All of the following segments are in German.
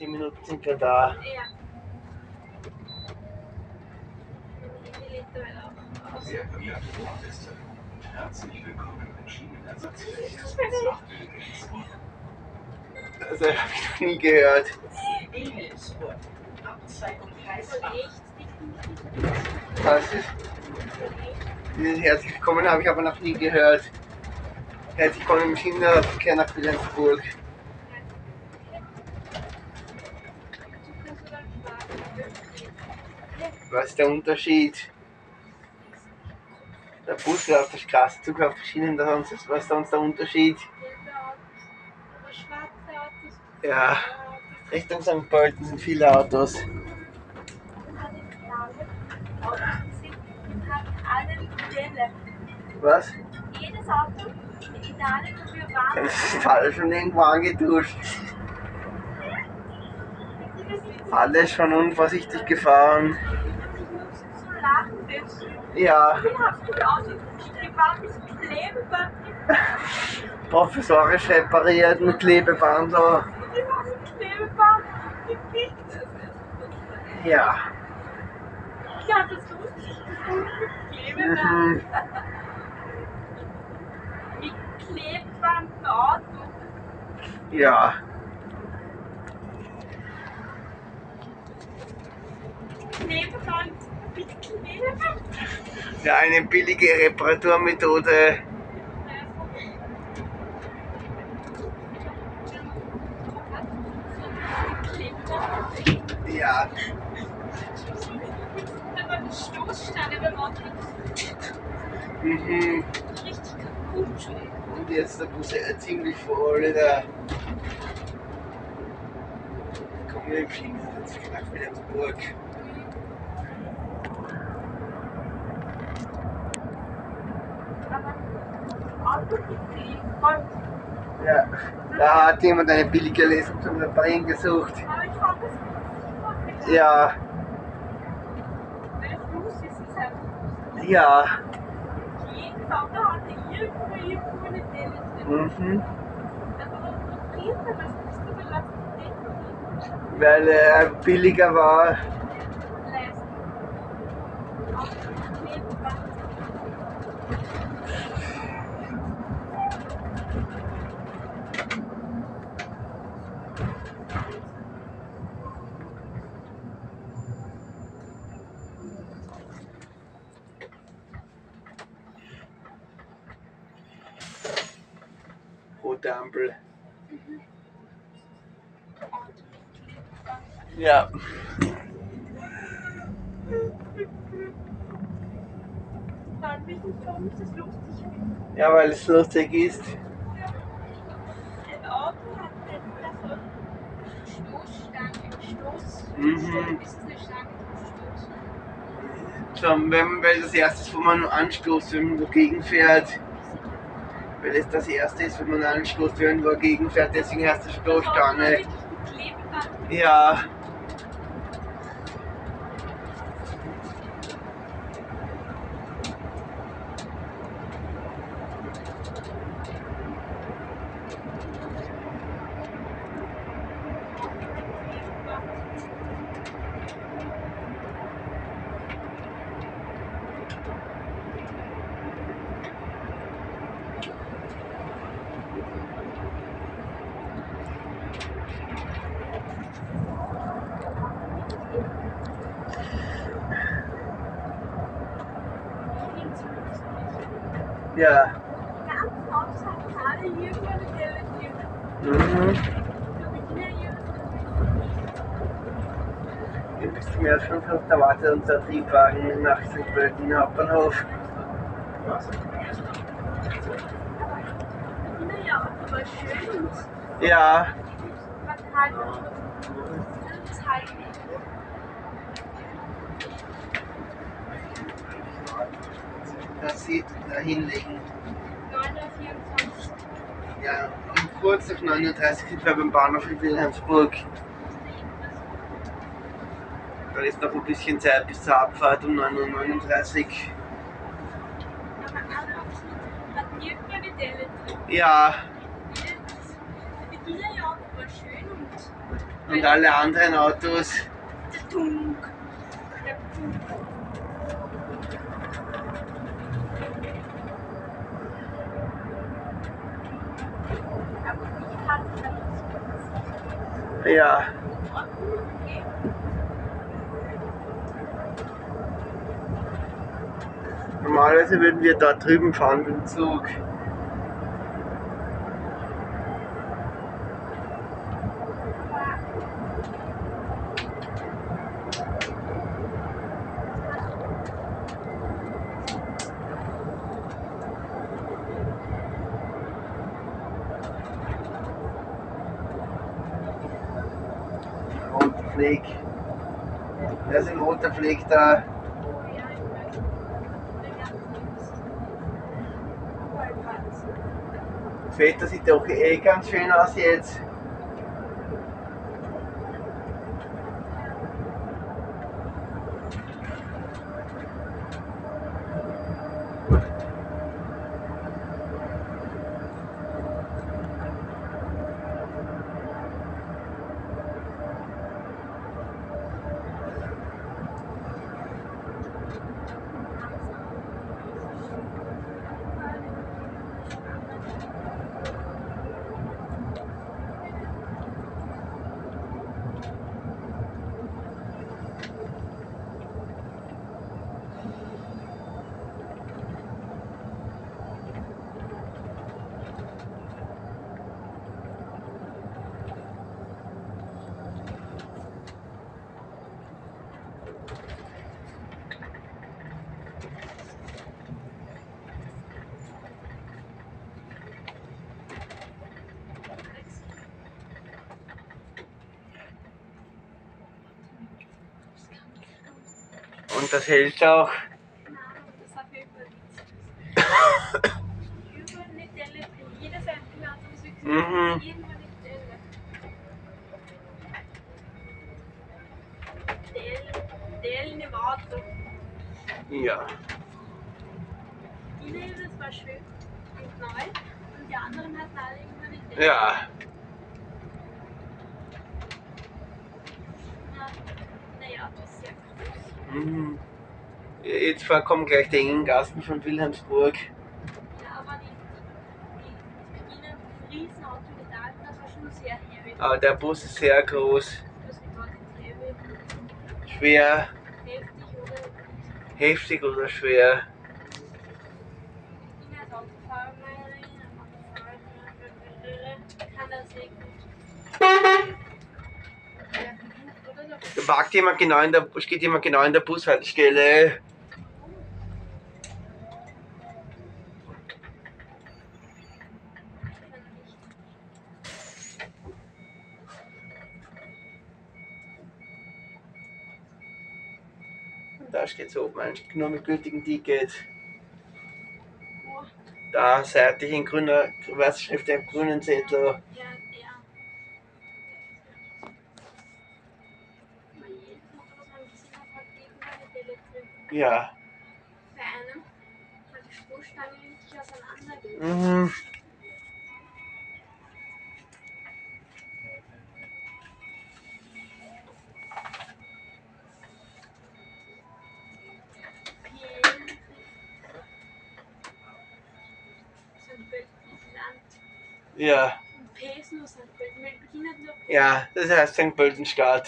10 Minuten sind wir da. Ja. Sehr verehrte Fahrgäste, herzlich willkommen im Schienenersatzverkehrs. Also habe ich noch nie gehört. Was ist? Dieses herzlich willkommen habe ich aber noch nie gehört. Herzlich willkommen im Schienenverkehr nach Wilhelmsburg. Was ist der Unterschied? Der Bus auf der Straße, Zug auf der Schiene, was ist sonst der Unterschied? Ja, Richtung St. Pölten sind viele Autos. Was? Jedes Auto in Italien dafür warm. Das ist alles schon irgendwo angeduscht. Alles schon unvorsichtig gefahren. So lachen das. Ja, Wie hast du ausgefahren mit Klebeband? provisorisch repariert mit Klebeband. So. Die haben mit Klebeband gepickt. Ja. Ja, das tut sich mit Klebeband. Mhm. Mit Klebeband im Auto. Ja. Klebeband mit Klebeband. Ja, eine billige Reparaturmethode. Ja. Da war die Stoßstange beim Auto Mhm. richtig kaputt schon. Und jetzt der Bus ziemlich voll. Da kommen wir im Schienennetz nach Wilhelmsburg. Aber Auto geklebt. Ja. Da hat jemand eine billige Lösung zum Reparieren gesucht. Aber ich fand das nicht. Ja. Weil Fluss ist es einfach. Ja. Jedes Auto hatte irgendwo eine Delle drin. Mhm. Aber was bringt das? Was bist du belastet? Weil er billiger war. Leisten. Auch Klebeband. Rote Ampel. Ja. Frag mich nicht, warum ich das lustig finde. Ja, weil es lustig ist. Ein Auto hat davon Stoßstange, Stoß. Mhm. Ist es eine Stange zum Stoß? So, weil das erste ist, wo man anstößt, wenn man dagegen fährt. Weil es das erste ist, wenn man anstößt, wenn man dagegen fährt, deswegen heißt es Stoßstange. Wirklich mit Klebeband. Ja. Ja. Ganz Autos hatten alle irgendwo eine Delle drin. Mhm. So wie hier. Wir müssen mehr als 5 Minuten erwartet unser Triebwagen nach St. Pölten Hauptbahnhof. Naja, aber schön und Ja. man halt Zeit. Das sieht da hinlegen. 9:24. Ja, und kurz auf 39 sind wir beim Bahnhof in Wilhelmsburg. Da ist noch ein bisschen Zeit bis zur Abfahrt um 9:39 Uhr. Aber alle hatten irgendwo eine Delle drin. Ja, Die Kieler ja auch war schön und Und alle anderen Autos. Der Tunk. Der Tunk. Aber ich hatte das. Ja. Okay. Normalerweise würden wir da drüben fahren mit dem Zug. Roter Fleck. Da ist ein roter Fleck da. Oh ja, ich weiß. Der ganze Vollplatz. Das Wetter sieht doch eh ganz schön aus jetzt. Und das hält auch. Nein, das hat mir überall eine Delle drin. Jeder Seitenmeter muss wirklich Mhm. irgendwo eine Delle. Dellen im Auto. Ja. Die Delle, das war schön und neu. Und die anderen hatten alle irgendwo eine Delle. Ja. Naja, das ist sehr groß. Mhm. Jetzt kommen gleich die Engengassen von Wilhelmsburg. Ja, aber die Wiener Riesenauto mit Alten, das war schon sehr heavy. Aber der Bus ist sehr groß, Das war nicht heavy. schwer, Heftig oder heftig oder schwer. ich bin als Autofahrer kann das sehr gut. Oder so. Da parkt jemand genau in der, steht jemand genau in der Bushaltestelle. Und da steht so oben eigentlich nur mit gültigem Ticket. Oh, Da seitlich in grüner weißer Schrift im grünen Zettel. ja, ja. Bei jedem Foto, was man gesehen hat, hat irgendwo eine Delle drin. Ja. Bei einem war die Stoßstange richtig auseinander. Mhm. St. Pölten Land. Ja. Und PS nur St. Pölten, weil Berlin hat nur PS. Ja, das heißt St. Pöltenstadt.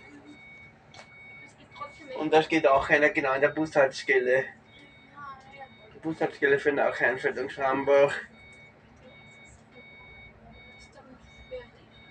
Es gibt trotzdem echt. Und da steht auch einer genau in der Bushaltestelle. Ja, ja. Die Bushaltestelle für Nacheinfeld und Schrambach. Das ist dann schwer.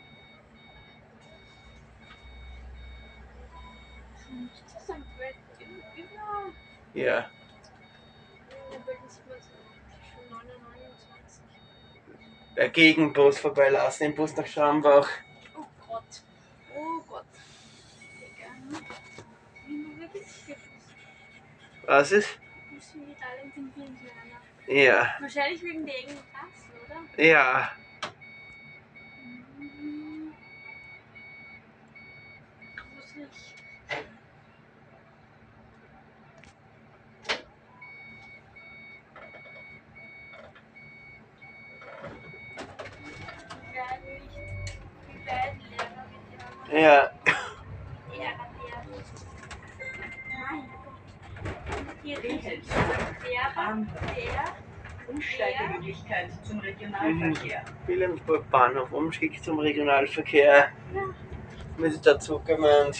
Nicht zu St. Pölten, überall. Ja. In Pölten sieht man es schon 9:29. Der Gegenbus vorbeilassen, im Bus nach Schrambach. Oh Gott. Oh Gott. Digga. Wie nur wirklich gefusst. Was ist? Fuß in Italien sind viel kleiner. Ja. Wahrscheinlich wegen der engen Gassen, oder? Ja. Gruselig. Die werden nicht. Die werden Lehrer mit Ja. Hier ist Umsteigemöglichkeit zum Regionalverkehr. Wilhelmsburg Bahnhof, Umstieg zum Regionalverkehr. Mit dazu gemeint.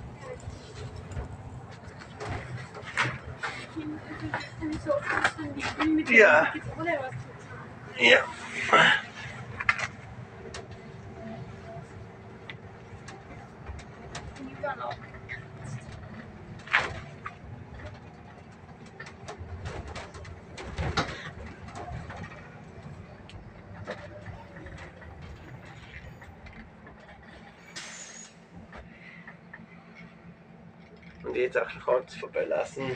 Ja. Ja. Und jetzt auch kurz vorbeilassen.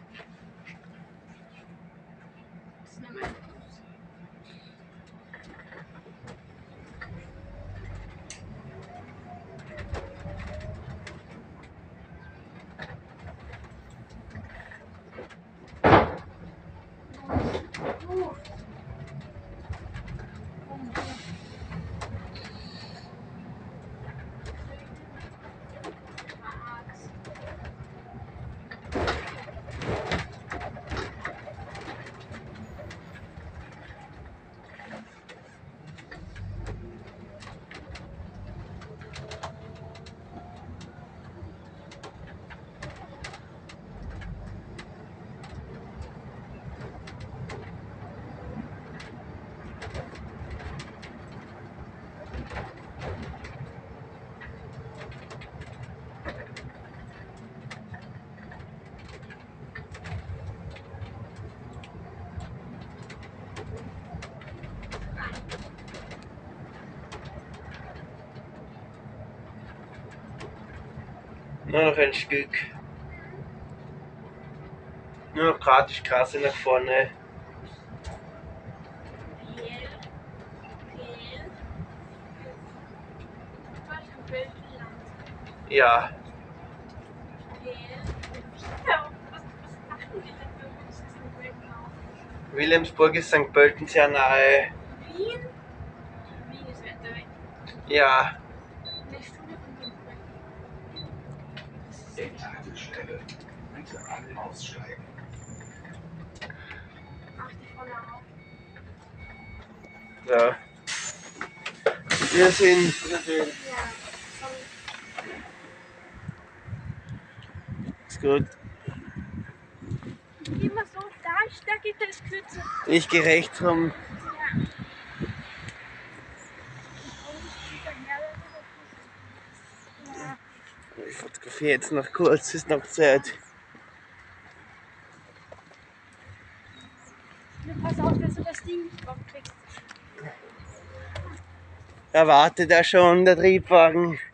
Nur noch ein Stück. Nur noch gratis Straße nach vorne. Ja. Wilhelmsburg ist St. Pölten sehr nahe. Wien? Wien ist weiter weg. Ja. Eine Stunde von Nürnberg. Endhaltestelle. Bitte alle aussteigen. Mach die voll auf. Ja. Wir sind. Ja, sorry. Ist gut. Immer so, da geht es kürzer. Ich gehe rechts rum. Ja. Ich fotografiere jetzt noch kurz, ist noch Zeit. Ja, pass auf, dass du das Ding nicht aufkriegst. Da wartet er schon, der Triebwagen.